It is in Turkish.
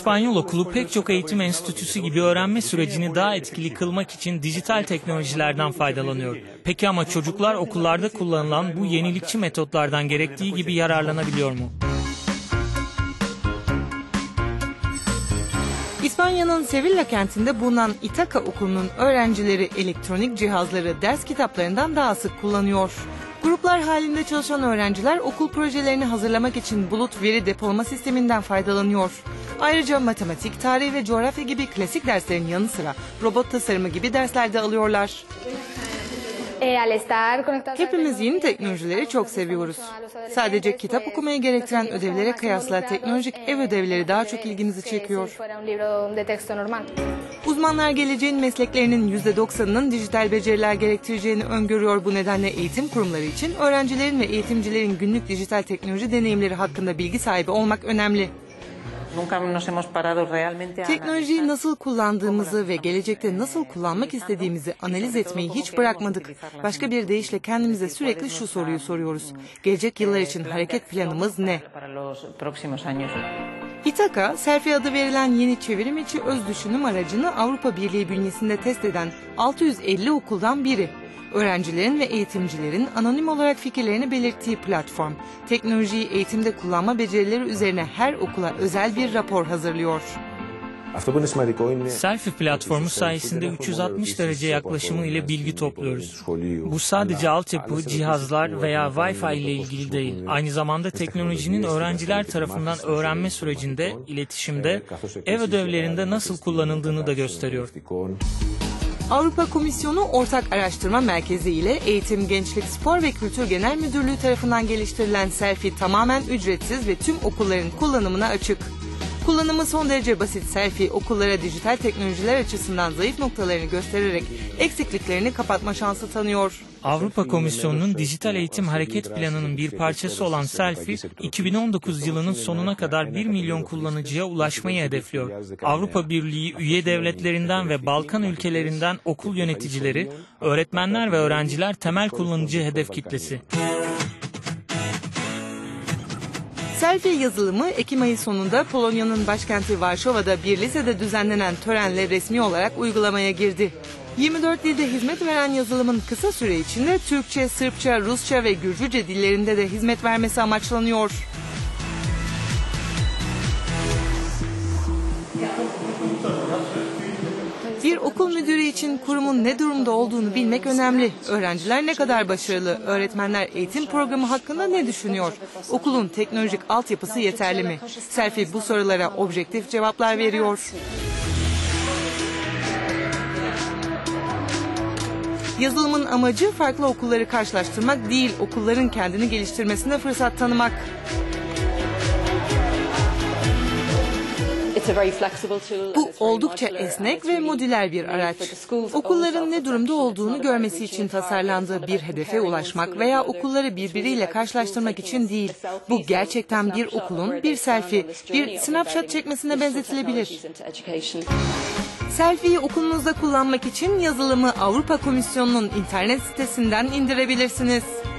İspanyol okulu pek çok eğitim enstitüsü gibi öğrenme sürecini daha etkili kılmak için dijital teknolojilerden faydalanıyor. Peki ama çocuklar okullarda kullanılan bu yenilikçi metotlardan gerektiği gibi yararlanabiliyor mu? İspanya'nın Sevilla kentinde bulunan İTAKA okulunun öğrencileri elektronik cihazları ders kitaplarından daha sık kullanıyor. Gruplar halinde çalışan öğrenciler okul projelerini hazırlamak için bulut veri depolama sisteminden faydalanıyor. Ayrıca matematik, tarih ve coğrafya gibi klasik derslerin yanı sıra robot tasarımı gibi dersler de alıyorlar. Hepimiz yeni teknolojileri çok seviyoruz. Sadece kitap okumayı gerektiren ödevlere kıyasla teknolojik ev ödevleri daha çok ilgimizi çekiyor. Uzmanlar geleceğin mesleklerinin %90'ının dijital beceriler gerektireceğini öngörüyor. Bu nedenle eğitim kurumları için öğrencilerin ve eğitimcilerin günlük dijital teknoloji deneyimleri hakkında bilgi sahibi olmak önemli. Teknolojiyi nasıl kullandığımızı ve gelecekte nasıl kullanmak istediğimizi analiz etmeyi hiç bırakmadık. Başka bir deyişle kendimize sürekli şu soruyu soruyoruz. Gelecek yıllar için hareket planımız ne? İTAKA, Selfie adı verilen yeni çevrim içi öz düşünüm aracını Avrupa Birliği bünyesinde test eden 650 okuldan biri. Öğrencilerin ve eğitimcilerin anonim olarak fikirlerini belirttiği platform, teknolojiyi eğitimde kullanma becerileri üzerine her okula özel bir rapor hazırlıyor. Selfie platformu sayesinde 360 derece yaklaşımı ile bilgi topluyoruz. Bu sadece altyapı, cihazlar veya Wi-Fi ile ilgili değil. Aynı zamanda teknolojinin öğrenciler tarafından öğrenme sürecinde, iletişimde, ev ödevlerinde nasıl kullanıldığını da gösteriyor. Avrupa Komisyonu Ortak Araştırma Merkezi ile Eğitim, Gençlik, Spor ve Kültür Genel Müdürlüğü tarafından geliştirilen Selfie tamamen ücretsiz ve tüm okulların kullanımına açık. Kullanımı son derece basit Selfie, okullara dijital teknolojiler açısından zayıf noktalarını göstererek eksikliklerini kapatma şansı tanıyor. Avrupa Komisyonu'nun Dijital Eğitim Hareket Planı'nın bir parçası olan Selfie, 2019 yılının sonuna kadar 1 milyon kullanıcıya ulaşmayı hedefliyor. Avrupa Birliği üye devletlerinden ve Balkan ülkelerinden okul yöneticileri, öğretmenler ve öğrenciler temel kullanıcı hedef kitlesi. Selfie yazılımı Ekim ayı sonunda Polonya'nın başkenti Varşova'da bir lisede düzenlenen törenle resmi olarak uygulamaya girdi. 24 dilde hizmet veren yazılımın kısa süre içinde Türkçe, Sırpça, Rusça ve Gürcüce dillerinde de hizmet vermesi amaçlanıyor. Bir okul müdürü için kurumun ne durumda olduğunu bilmek önemli. Öğrenciler ne kadar başarılı, öğretmenler eğitim programı hakkında ne düşünüyor? Okulun teknolojik altyapısı yeterli mi? Selfie bu sorulara objektif cevaplar veriyor. Yazılımın amacı farklı okulları karşılaştırmak değil, okulların kendini geliştirmesine fırsat tanımak. Bu oldukça esnek ve modüler bir araç. Okulların ne durumda olduğunu görmesi için tasarlandığı bir hedefe ulaşmak veya okulları birbiriyle karşılaştırmak için değil. Bu gerçekten bir okulun bir selfie, bir snapshot çekmesine benzetilebilir. Selfie'yi okulunuzda kullanmak için yazılımı Avrupa Komisyonu'nun internet sitesinden indirebilirsiniz.